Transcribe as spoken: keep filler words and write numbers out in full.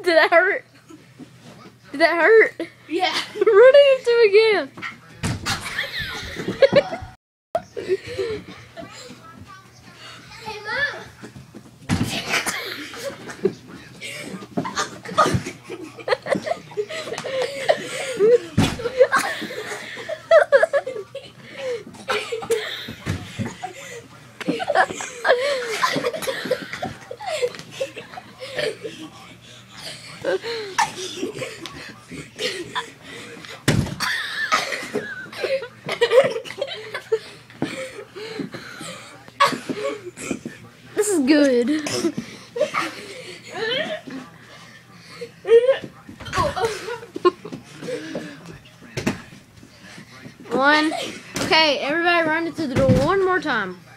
Did that hurt? Did that hurt? Yeah. Run into again. Hey, Mom. This is good. One. Okay, everybody run into the door one more time.